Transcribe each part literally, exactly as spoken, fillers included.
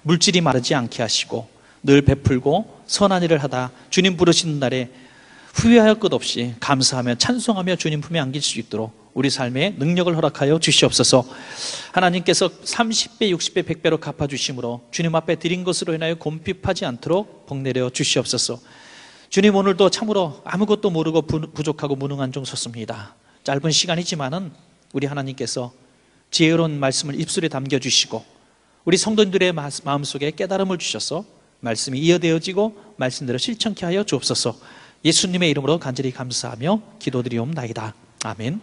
물질이 마르지 않게 하시고 늘 베풀고 선한 일을 하다 주님 부르시는 날에 후회할 것 없이 감사하며 찬송하며 주님 품에 안길 수 있도록 우리 삶에 능력을 허락하여 주시옵소서. 하나님께서 삼십 배, 육십 배, 백 배로 갚아주심으로 주님 앞에 드린 것으로 인하여 곰핍하지 않도록 복 내려 주시옵소서. 주님, 오늘도 참으로 아무것도 모르고 부족하고 무능한 종 섰습니다. 짧은 시간이지만은 우리 하나님께서 지혜로운 말씀을 입술에 담겨주시고 우리 성도님들의 마음속에 깨달음을 주셔서 말씀이 이어되어지고 말씀대로 실천케 하여 주옵소서. 예수님의 이름으로 간절히 감사하며 기도드리옵나이다. 아멘.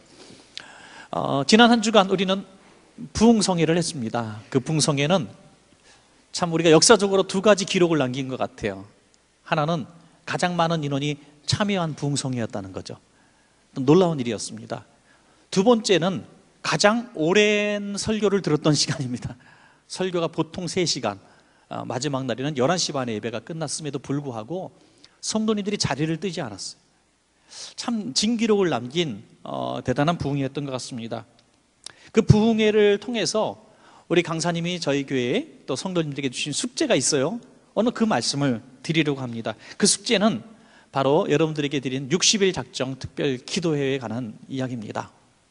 어, 지난 한 주간 우리는 부흥성회를 했습니다. 그 부흥성회는 참 우리가 역사적으로 두 가지 기록을 남긴 것 같아요. 하나는 가장 많은 인원이 참여한 부흥성회였다는 거죠. 놀라운 일이었습니다. 두 번째는 가장 오랜 설교를 들었던 시간입니다. 설교가 보통 세 시간, 어, 마지막 날에는 열한 시 반에 예배가 끝났음에도 불구하고 성도님들이 자리를 뜨지 않았어요. 참 진기록을 남긴 어, 대단한 부흥회였던 것 같습니다. 그 부흥회를 통해서 우리 강사님이 저희 교회에 또 성도님들에게 주신 숙제가 있어요. 오늘 그 말씀을 드리려고 합니다. 그 숙제는 바로 여러분들에게 드린 육십 일 작정 특별 기도회에 관한 이야기입니다.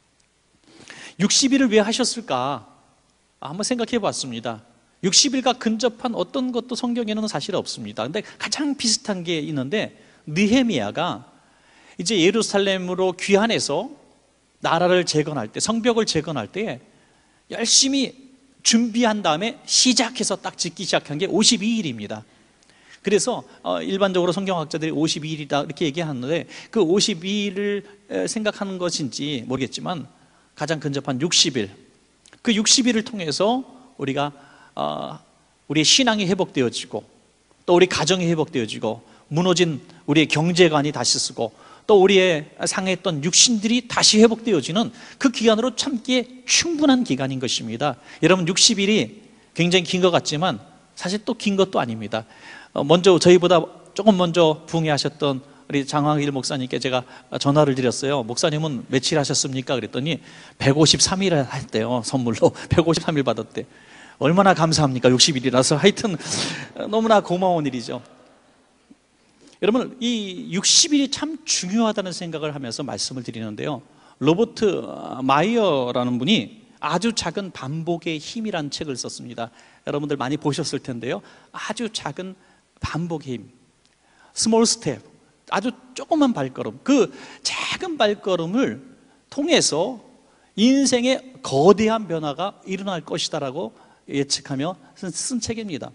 육십 일을 왜 하셨을까? 한번 생각해 봤습니다. 육십 일과 근접한 어떤 것도 성경에는 사실 없습니다. 근데 가장 비슷한 게 있는데, 느헤미야가 이제 예루살렘으로 귀환해서 나라를 재건할 때, 성벽을 재건할 때 열심히 준비한 다음에 시작해서 딱 짓기 시작한 게 오십이 일입니다. 그래서 일반적으로 성경학자들이 오십이 일이다 이렇게 얘기하는데, 그 오십이 일을 생각하는 것인지 모르겠지만 가장 근접한 육십 일, 그 육십 일을 통해서 우리가 우리의 신앙이 회복되어지고 또 우리 가정이 회복되어지고 무너진 우리의 경제관이 다시 쓰고 또 우리의 상했던 육신들이 다시 회복되어지는 그 기간으로 참기에 충분한 기간인 것입니다. 여러분, 육십 일이 굉장히 긴 것 같지만 사실 또 긴 것도 아닙니다. 먼저 저희보다 조금 먼저 부흥회하셨던 우리 장황일 목사님께 제가 전화를 드렸어요. 목사님은 며칠 하셨습니까? 그랬더니 백오십삼 일을 했대요. 선물로 백오십삼 일 받았대. 얼마나 감사합니까? 육십 일이라서. 하여튼 너무나 고마운 일이죠. 여러분, 이 육십 일이 참 중요하다는 생각을 하면서 말씀을 드리는데요, 로버트 마이어라는 분이 아주 작은 반복의 힘이라는 책을 썼습니다. 여러분들 많이 보셨을 텐데요, 아주 작은 반복의 힘, 스몰 스텝, 아주 조그만 발걸음, 그 작은 발걸음을 통해서 인생의 거대한 변화가 일어날 것이다라고 예측하며 쓴 책입니다.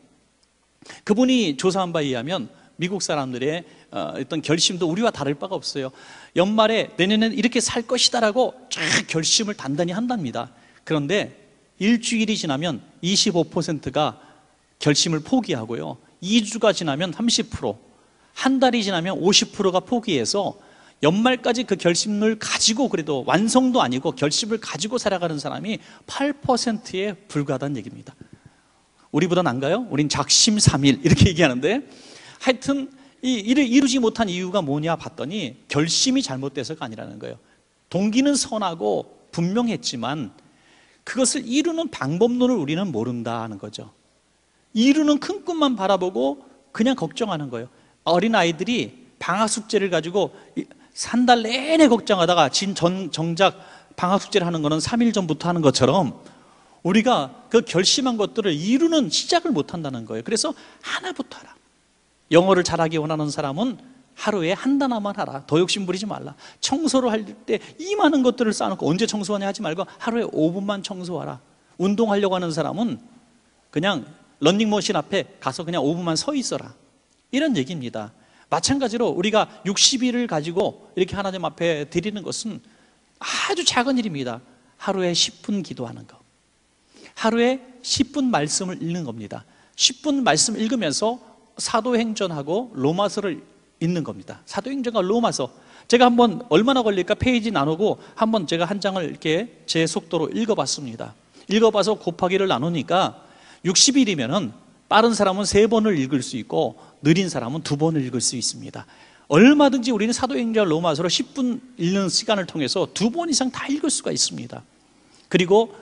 그분이 조사한 바에 의하면 미국 사람들의 어떤 결심도 우리와 다를 바가 없어요. 연말에 내년에는 이렇게 살 것이다라고 쫙 결심을 단단히 한답니다. 그런데 일주일이 지나면 이십오 퍼센트가 결심을 포기하고요, 이 주가 지나면 삼십 퍼센트, 한 달이 지나면 오십 퍼센트가 포기해서 연말까지 그 결심을 가지고, 그래도 완성도 아니고 결심을 가지고 살아가는 사람이 팔 퍼센트에 불과하다는 얘기입니다. 우리보다 난가요? 우린 작심삼일 이렇게 얘기하는데, 하여튼 이 일을 이루지 못한 이유가 뭐냐 봤더니 결심이 잘못돼서가 아니라는 거예요. 동기는 선하고 분명했지만 그것을 이루는 방법론을 우리는 모른다는 거죠. 이루는 큰 꿈만 바라보고 그냥 걱정하는 거예요. 어린아이들이 방학 숙제를 가지고 한 달 내내 걱정하다가 진 전, 정작 방학 숙제를 하는 거는 삼 일 전부터 하는 것처럼 우리가 그 결심한 것들을 이루는 시작을 못 한다는 거예요. 그래서 하나부터 하라. 영어를 잘하기 원하는 사람은 하루에 한 단어만 하라. 더 욕심 부리지 말라. 청소를 할 때 이 많은 것들을 쌓아놓고 언제 청소하냐 하지 말고 하루에 오 분만 청소하라. 운동하려고 하는 사람은 그냥 런닝머신 앞에 가서 그냥 오 분만 서 있어라. 이런 얘기입니다. 마찬가지로 우리가 육십 일을 가지고 이렇게 하나님 앞에 드리는 것은 아주 작은 일입니다. 하루에 십 분 기도하는 거, 하루에 십 분 말씀을 읽는 겁니다. 십 분 말씀 읽으면서 사도행전하고 로마서를 읽는 겁니다. 사도행전과 로마서, 제가 한번 얼마나 걸릴까 페이지 나누고 한번 제가 한 장을 이렇게 제 속도로 읽어봤습니다. 읽어봐서 곱하기를 나누니까 육십 일이면은 빠른 사람은 세 번을 읽을 수 있고 느린 사람은 두 번을 읽을 수 있습니다. 얼마든지 우리는 사도행전 로마서를 십 분 읽는 시간을 통해서 두 번 이상 다 읽을 수가 있습니다. 그리고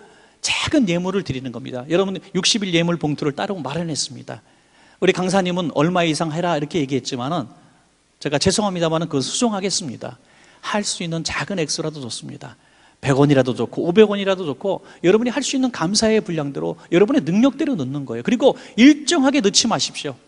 작은 예물을 드리는 겁니다. 여러분 육십 일 예물 봉투를 따로 마련했습니다. 우리 강사님은 얼마 이상 해라 이렇게 얘기했지만은 제가 죄송합니다만은 그거 수정하겠습니다. 할 수 있는 작은 액수라도 좋습니다. 백 원이라도 좋고 오백 원이라도 좋고 여러분이 할 수 있는 감사의 분량대로 여러분의 능력대로 넣는 거예요. 그리고 일정하게 넣지 마십시오.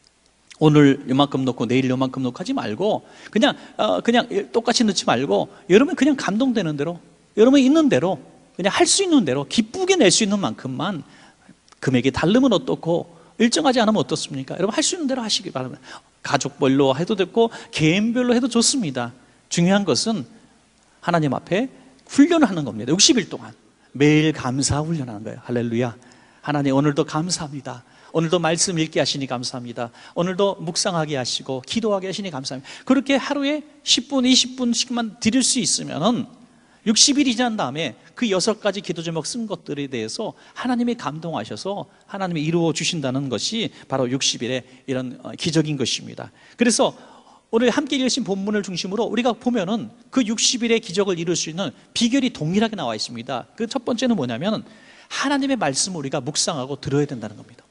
오늘 요만큼 넣고 내일 요만큼 넣고 하지 말고 그냥 어, 그냥 똑같이 넣지 말고 여러분 그냥 감동되는 대로 여러분 있는 대로 그냥 할 수 있는 대로 기쁘게 낼 수 있는 만큼만 금액이 다르면 어떻고 일정하지 않으면 어떻습니까? 여러분 할 수 있는 대로 하시기 바랍니다. 가족별로 해도 됐고 개인별로 해도 좋습니다. 중요한 것은 하나님 앞에 훈련을 하는 겁니다. 육십 일 동안 매일 감사 훈련하는 거예요. 할렐루야. 하나님 오늘도 감사합니다. 오늘도 말씀 읽게 하시니 감사합니다. 오늘도 묵상하게 하시고 기도하게 하시니 감사합니다. 그렇게 하루에 십 분, 이십 분씩만 드릴 수 있으면은 육십 일이 지난 다음에 그 여섯 가지 기도 제목 쓴 것들에 대해서 하나님이 감동하셔서 하나님이 이루어 주신다는 것이 바로 육십 일의 이런 기적인 것입니다. 그래서 오늘 함께 읽으신 본문을 중심으로 우리가 보면은 그 육십 일의 기적을 이룰 수 있는 비결이 동일하게 나와 있습니다. 그 첫 번째는 뭐냐면 하나님의 말씀을 우리가 묵상하고 들어야 된다는 겁니다.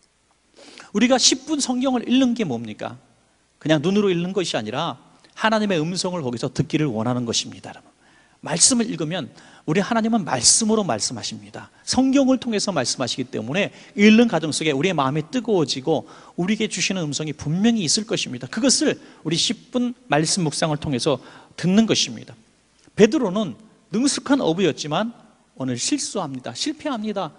우리가 십 분 성경을 읽는 게 뭡니까? 그냥 눈으로 읽는 것이 아니라 하나님의 음성을 거기서 듣기를 원하는 것입니다. 여러분. 말씀을 읽으면 우리 하나님은 말씀으로 말씀하십니다. 성경을 통해서 말씀하시기 때문에 읽는 과정 속에 우리의 마음이 뜨거워지고 우리에게 주시는 음성이 분명히 있을 것입니다. 그것을 우리 십 분 말씀 묵상을 통해서 듣는 것입니다. 베드로는 능숙한 어부였지만 오늘 실수합니다. 실패합니다.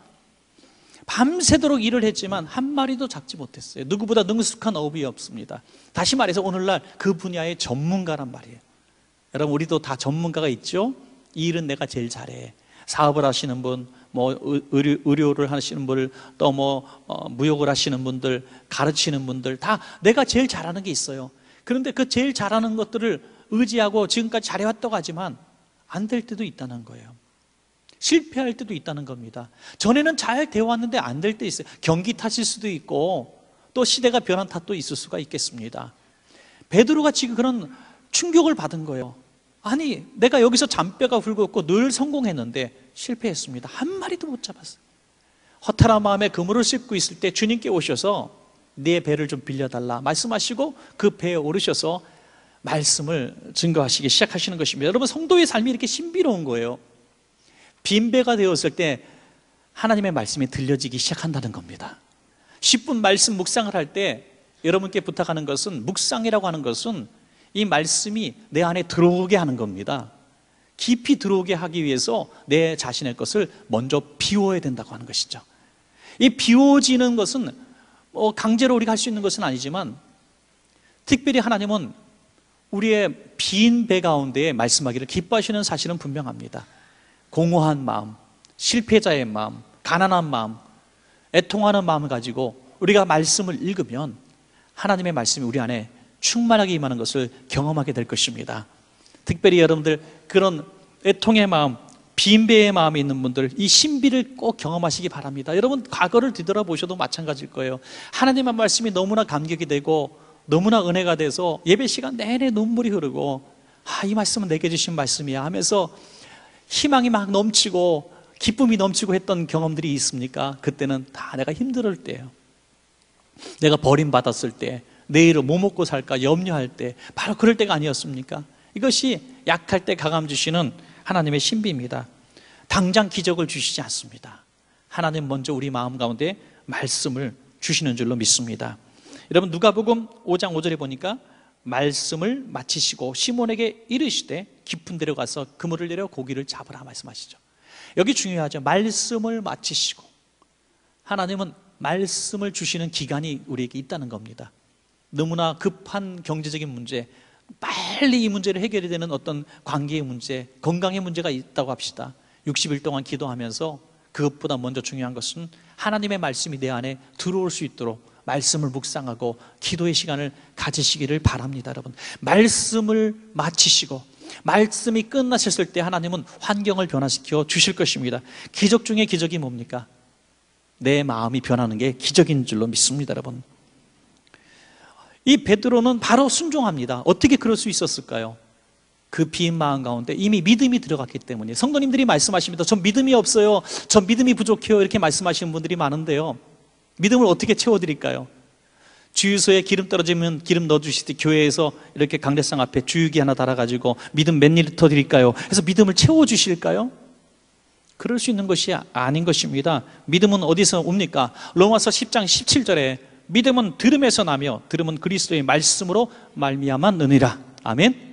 밤새도록 일을 했지만 한 마리도 잡지 못했어요. 누구보다 능숙한 어부이 없습니다. 다시 말해서 오늘날 그 분야의 전문가란 말이에요. 여러분 우리도 다 전문가가 있죠? 이 일은 내가 제일 잘해. 사업을 하시는 분, 뭐 의료, 의료를 하시는 분, 또 뭐 어, 무역을 하시는 분들, 가르치는 분들 다 내가 제일 잘하는 게 있어요. 그런데 그 제일 잘하는 것들을 의지하고 지금까지 잘해왔다고 하지만 안 될 때도 있다는 거예요. 실패할 때도 있다는 겁니다. 전에는 잘 되어왔는데 안 될 때 있어요. 경기 탓일 수도 있고 또 시대가 변한 탓도 있을 수가 있겠습니다. 베드로가 지금 그런 충격을 받은 거예요. 아니 내가 여기서 잔뼈가 굵었고 늘 성공했는데 실패했습니다. 한 마리도 못 잡았어요. 허탈한 마음에 그물을 씹고 있을 때 주님께 오셔서 네 배를 좀 빌려달라 말씀하시고 그 배에 오르셔서 말씀을 증거하시기 시작하시는 것입니다. 여러분 성도의 삶이 이렇게 신비로운 거예요. 빈배가 되었을 때 하나님의 말씀이 들려지기 시작한다는 겁니다. 십 분 말씀 묵상을 할 때 여러분께 부탁하는 것은 묵상이라고 하는 것은 이 말씀이 내 안에 들어오게 하는 겁니다. 깊이 들어오게 하기 위해서 내 자신의 것을 먼저 비워야 된다고 하는 것이죠. 이 비워지는 것은 뭐 강제로 우리가 할 수 있는 것은 아니지만 특별히 하나님은 우리의 빈 배 가운데 말씀하기를 기뻐하시는 사실은 분명합니다. 공허한 마음, 실패자의 마음, 가난한 마음, 애통하는 마음을 가지고 우리가 말씀을 읽으면 하나님의 말씀이 우리 안에 충만하게 임하는 것을 경험하게 될 것입니다. 특별히 여러분들 그런 애통의 마음, 빈배의 마음이 있는 분들 이 신비를 꼭 경험하시기 바랍니다. 여러분 과거를 뒤돌아보셔도 마찬가지일 거예요. 하나님의 말씀이 너무나 감격이 되고 너무나 은혜가 돼서 예배 시간 내내 눈물이 흐르고 아, 이 말씀은 내게 주신 말씀이야 하면서 희망이 막 넘치고 기쁨이 넘치고 했던 경험들이 있습니까? 그때는 다 내가 힘들 때예요. 내가 버림받았을 때 내일은 뭐 먹고 살까 염려할 때 바로 그럴 때가 아니었습니까? 이것이 약할 때 강함 주시는 하나님의 신비입니다. 당장 기적을 주시지 않습니다. 하나님 먼저 우리 마음 가운데 말씀을 주시는 줄로 믿습니다. 여러분 누가복음 오 장 오 절에 보니까 말씀을 마치시고 시몬에게 이르시되 깊은 데로 가서 그물을 내려 고기를 잡으라 말씀하시죠. 여기 중요하죠. 말씀을 마치시고 하나님은 말씀을 주시는 기간이 우리에게 있다는 겁니다. 너무나 급한 경제적인 문제, 빨리 이 문제를 해결해야 되는 어떤 관계의 문제, 건강의 문제가 있다고 합시다. 육십 일 동안 기도하면서 그것보다 먼저 중요한 것은 하나님의 말씀이 내 안에 들어올 수 있도록 말씀을 묵상하고 기도의 시간을 가지시기를 바랍니다. 여러분 말씀을 마치시고 말씀이 끝나셨을 때 하나님은 환경을 변화시켜 주실 것입니다. 기적 중에 기적이 뭡니까? 내 마음이 변하는 게 기적인 줄로 믿습니다. 여러분 이 베드로는 바로 순종합니다. 어떻게 그럴 수 있었을까요? 그 빈 마음 가운데 이미 믿음이 들어갔기 때문에 성도님들이 말씀하십니다. 전 믿음이 없어요. 전 믿음이 부족해요. 이렇게 말씀하시는 분들이 많은데요. 믿음을 어떻게 채워드릴까요? 주유소에 기름 떨어지면 기름 넣어주시듯이 교회에서 이렇게 강대상 앞에 주유기 하나 달아가지고 믿음 몇 리터 드릴까요? 그래서 믿음을 채워주실까요? 그럴 수 있는 것이 아닌 것입니다. 믿음은 어디서 옵니까? 로마서 십 장 십칠 절에 믿음은 들음에서 나며 들음은 그리스도의 말씀으로 말미암아 느니라. 아멘.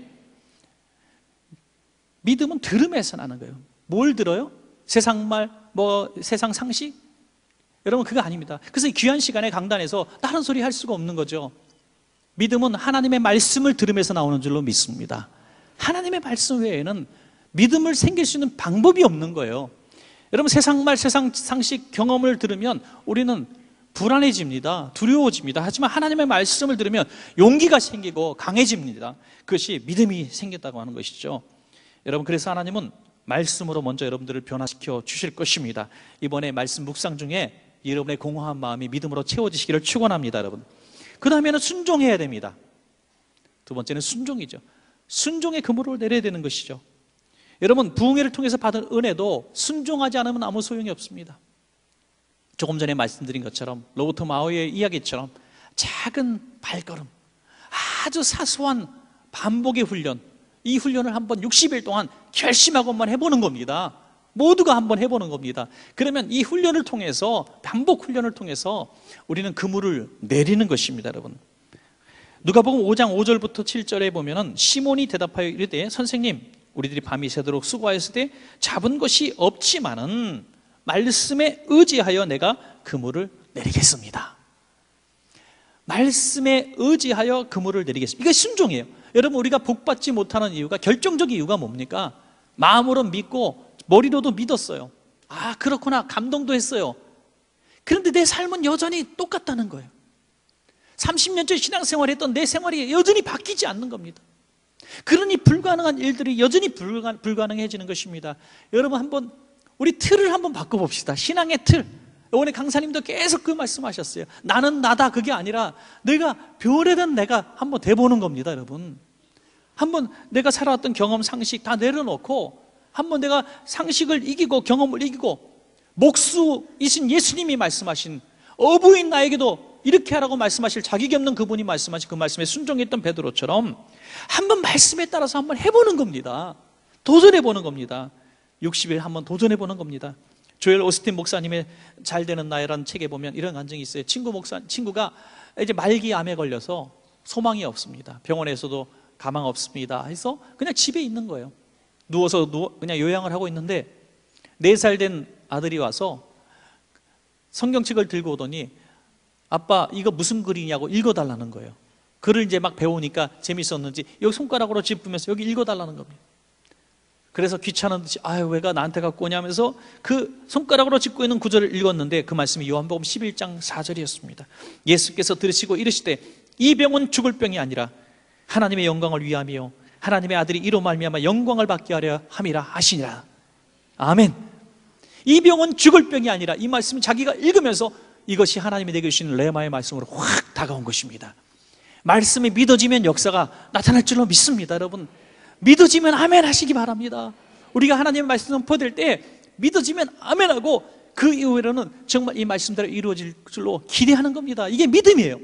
믿음은 들음에서 나는 거예요. 뭘 들어요? 세상 말, 뭐 세상 상식? 여러분 그거 아닙니다. 그래서 이 귀한 시간에 강단에서 다른 소리 할 수가 없는 거죠. 믿음은 하나님의 말씀을 들으면서 나오는 줄로 믿습니다. 하나님의 말씀 외에는 믿음을 생길 수 있는 방법이 없는 거예요. 여러분 세상 말, 세상 상식, 경험을 들으면 우리는 불안해집니다. 두려워집니다. 하지만 하나님의 말씀을 들으면 용기가 생기고 강해집니다. 그것이 믿음이 생겼다고 하는 것이죠. 여러분 그래서 하나님은 말씀으로 먼저 여러분들을 변화시켜 주실 것입니다. 이번에 말씀 묵상 중에 여러분의 공허한 마음이 믿음으로 채워지시기를 축원합니다. 여러분 그 다음에는 순종해야 됩니다. 두 번째는 순종이죠. 순종의 그물을 내려야 되는 것이죠. 여러분 부흥회를 통해서 받은 은혜도 순종하지 않으면 아무 소용이 없습니다. 조금 전에 말씀드린 것처럼 로버트 마우의 이야기처럼 작은 발걸음, 아주 사소한 반복의 훈련, 이 훈련을 한번 육십 일 동안 결심하고 한번 해보는 겁니다. 모두가 한번 해보는 겁니다. 그러면 이 훈련을 통해서, 반복 훈련을 통해서 우리는 그물을 내리는 것입니다. 여러분 누가복음 오 장 오 절부터 칠 절에 보면은 시몬이 대답하여 이르되 선생님 우리들이 밤이 새도록 수고하였을 때 잡은 것이 없지만은 말씀에 의지하여 내가 그물을 내리겠습니다. 말씀에 의지하여 그물을 내리겠습니다. 이게 순종이에요. 여러분 우리가 복받지 못하는 이유가, 결정적인 이유가 뭡니까? 마음으로 믿고 머리로도 믿었어요. 아 그렇구나, 감동도 했어요. 그런데 내 삶은 여전히 똑같다는 거예요. 삼십 년째 신앙생활을 했던 내 생활이 여전히 바뀌지 않는 겁니다. 그러니 불가능한 일들이 여전히 불가, 불가능해지는 것입니다. 여러분 한번 우리 틀을 한번 바꿔봅시다. 신앙의 틀. 이번에 강사님도 계속 그 말씀하셨어요. 나는 나다 그게 아니라 내가 별에 된 내가 한번 돼보는 겁니다. 여러분 한번 내가 살아왔던 경험, 상식 다 내려놓고 한번 내가 상식을 이기고 경험을 이기고 목수이신 예수님이 말씀하신, 어부인 나에게도 이렇게 하라고 말씀하실 자격이 없는 그분이 말씀하신 그 말씀에 순종했던 베드로처럼 한번 말씀에 따라서 한번 해보는 겁니다. 도전해보는 겁니다. 육십 일 한번 도전해보는 겁니다. 조엘 오스틴 목사님의 잘 되는 나이라는 책에 보면 이런 간증이 있어요. 친구 목사, 친구가 이제 말기 암에 걸려서 소망이 없습니다. 병원에서도 가망 없습니다 해서 그냥 집에 있는 거예요. 누워서 누워 그냥 요양을 하고 있는데 네 살 된 아들이 와서 성경책을 들고 오더니 아빠 이거 무슨 글이냐고 읽어달라는 거예요. 글을 이제 막 배우니까 재밌었는지 여기 손가락으로 짚으면서 여기 읽어달라는 겁니다. 그래서 귀찮은 듯이 아유 왜가 나한테 갖고 오냐면서 그 손가락으로 짚고 있는 구절을 읽었는데 그 말씀이 요한복음 십일 장 사 절이었습니다. 예수께서 들으시고 이르시되 이 병은 죽을 병이 아니라 하나님의 영광을 위함이요 하나님의 아들이 이로 말미암아 영광을 받게 하려 함이라 하시니라. 아멘. 이 병은 죽을 병이 아니라, 이 말씀은 자기가 읽으면서 이것이 하나님이 내게 주시는 레마의 말씀으로 확 다가온 것입니다. 말씀이 믿어지면 역사가 나타날 줄로 믿습니다. 여러분 믿어지면 아멘 하시기 바랍니다. 우리가 하나님의 말씀 선포될 때 믿어지면 아멘하고 그 이후에는 정말 이 말씀대로 이루어질 줄로 기대하는 겁니다. 이게 믿음이에요.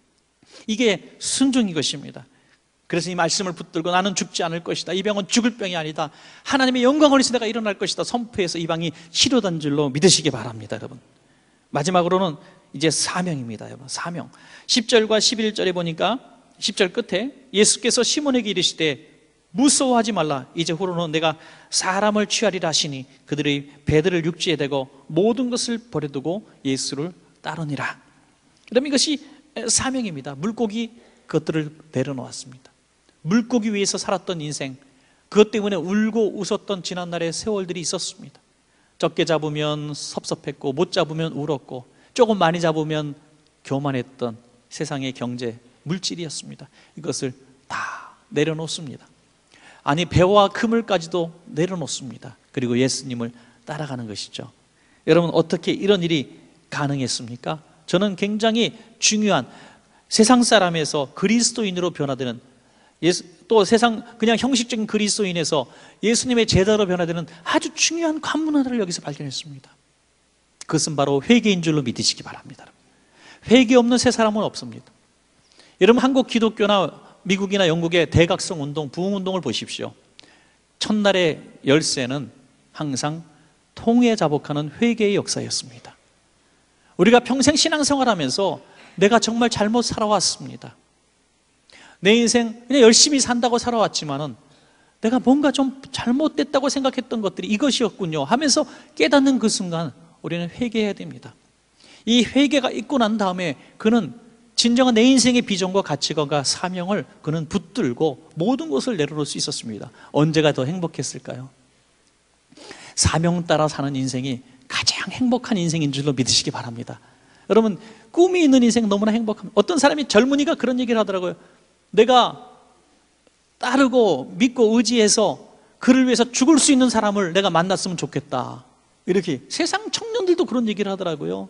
이게 순종인 것입니다. 그래서 이 말씀을 붙들고 나는 죽지 않을 것이다, 이 병은 죽을 병이 아니다, 하나님의 영광을 위해서 내가 일어날 것이다 선포해서 이 병이 치료된 줄로 믿으시기 바랍니다. 여러분 마지막으로는 이제 사명입니다. 여러분 사명 십 절과 십일 절에 보니까 십 절 끝에 예수께서 시몬에게 이르시되 무서워하지 말라, 이제 후로는 내가 사람을 취하리라 하시니 그들의 배들을 육지에 대고 모든 것을 버려두고 예수를 따르니라. 그럼 이것이 사명입니다. 물고기 그것들을 내려놓았습니다. 물고기 위에서 살았던 인생, 그것 때문에 울고 웃었던 지난날의 세월들이 있었습니다. 적게 잡으면 섭섭했고 못 잡으면 울었고 조금 많이 잡으면 교만했던 세상의 경제, 물질이었습니다. 이것을 다 내려놓습니다. 아니 배와 그물까지도 내려놓습니다. 그리고 예수님을 따라가는 것이죠. 여러분 어떻게 이런 일이 가능했습니까? 저는 굉장히 중요한 세상 사람에서 그리스도인으로 변화되는 예수, 또 세상 그냥 형식적인 그리스도인에서 예수님의 제자로 변화되는 아주 중요한 관문 하나를 여기서 발견했습니다. 그것은 바로 회개인 줄로 믿으시기 바랍니다. 회개 없는 새 사람은 없습니다. 여러분, 한국 기독교나 미국이나 영국의 대각성 운동, 부흥 운동을 보십시오. 첫날의 열쇠는 항상 통회 자복하는 회개의 역사였습니다. 우리가 평생 신앙생활하면서 내가 정말 잘못 살아왔습니다. 내 인생 그냥 열심히 산다고 살아왔지만은 내가 뭔가 좀 잘못됐다고 생각했던 것들이 이것이었군요 하면서 깨닫는 그 순간 우리는 회개해야 됩니다. 이 회개가 있고 난 다음에 그는 진정한 내 인생의 비전과 가치관과 사명을 그는 붙들고 모든 것을 내려놓을 수 있었습니다. 언제가 더 행복했을까요? 사명 따라 사는 인생이 가장 행복한 인생인 줄로 믿으시기 바랍니다. 여러분, 꿈이 있는 인생 너무나 행복합니다. 어떤 사람이, 젊은이가 그런 얘기를 하더라고요. 내가 따르고 믿고 의지해서 그를 위해서 죽을 수 있는 사람을 내가 만났으면 좋겠다. 이렇게 세상 청년들도 그런 얘기를 하더라고요.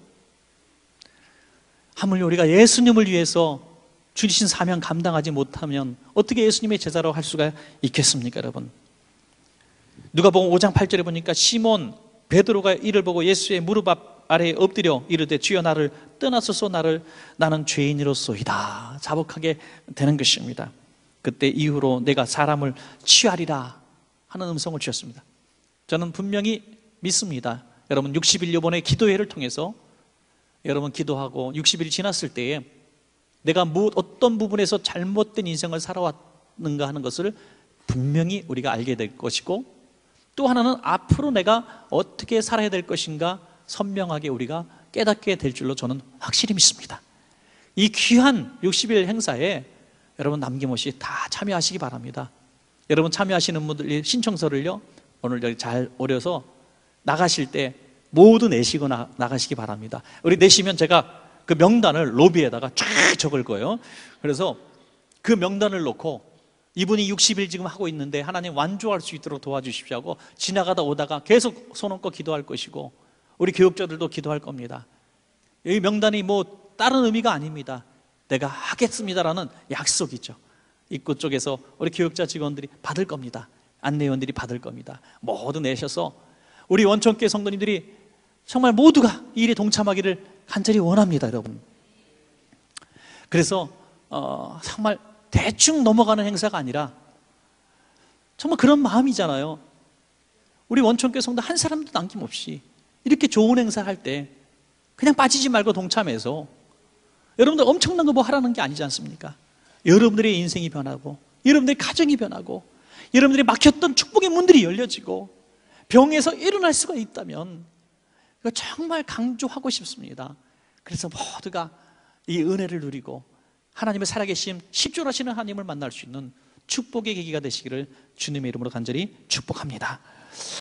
하물며 우리가 예수님을 위해서 주신 사명 감당하지 못하면 어떻게 예수님의 제자로 할 수가 있겠습니까, 여러분? 누가복음 오 장 팔 절에 보니까 시몬 베드로가 이를 보고 예수의 무릎 아래에 엎드려 이르되 주여 나를 떠나소서, 나를 나는 죄인이로소이다 자복하게 되는 것입니다. 그때 이후로 내가 사람을 취하리라 하는 음성을 주셨습니다. 저는 분명히 믿습니다. 여러분, 육십 일 요번에 기도회를 통해서 여러분 기도하고 육십 일이 지났을 때에 내가 뭐 어떤 부분에서 잘못된 인생을 살아왔는가 하는 것을 분명히 우리가 알게 될 것이고, 또 하나는 앞으로 내가 어떻게 살아야 될 것인가 선명하게 우리가 깨닫게 될 줄로 저는 확실히 믿습니다. 이 귀한 육십 일 행사에 여러분 남김없이 다 참여하시기 바랍니다. 여러분 참여하시는 분들이 신청서를요 오늘 여기 잘 오려서 나가실 때 모두 내시고 나, 나가시기 바랍니다. 우리 내시면 제가 그 명단을 로비에다가 쫙 적을 거예요. 그래서 그 명단을 놓고 이분이 육십 일 지금 하고 있는데 하나님 완주할 수 있도록 도와주십시오 하고 지나가다 오다가 계속 손 얹고 기도할 것이고, 우리 교육자들도 기도할 겁니다. 이 명단이 뭐 다른 의미가 아닙니다. 내가 하겠습니다라는 약속이죠. 입구 쪽에서 우리 교육자 직원들이 받을 겁니다. 안내원들이 받을 겁니다. 모두 내셔서 우리 원천교회 성도님들이 정말 모두가 이 일에 동참하기를 간절히 원합니다, 여러분. 그래서 어, 정말 대충 넘어가는 행사가 아니라 정말 그런 마음이잖아요. 우리 원천교회 성도 한 사람도 남김없이 이렇게 좋은 행사를 할 때 그냥 빠지지 말고 동참해서 여러분들 엄청난 거 뭐 하라는 게 아니지 않습니까? 여러분들의 인생이 변하고 여러분들의 가정이 변하고 여러분들이 막혔던 축복의 문들이 열려지고 병에서 일어날 수가 있다면 이거 정말 강조하고 싶습니다. 그래서 모두가 이 은혜를 누리고 하나님의 살아계심, 십존하시는 하나님을 만날 수 있는 축복의 계기가 되시기를 주님의 이름으로 간절히 축복합니다.